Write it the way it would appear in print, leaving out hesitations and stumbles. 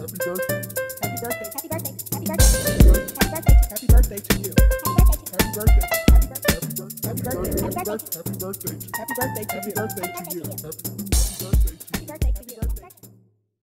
birthday to you. Happy birthday. Happy birthday. Happy birthday. Happy birthday. Happy birthday to you. Happy birthday to you. Happy birthday.